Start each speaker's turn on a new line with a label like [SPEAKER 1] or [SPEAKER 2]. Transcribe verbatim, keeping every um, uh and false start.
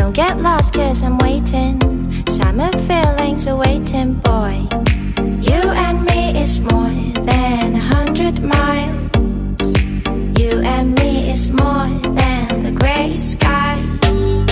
[SPEAKER 1] Don't get lost cause I'm waiting. Summer feelings are waiting, boy. You and me is more.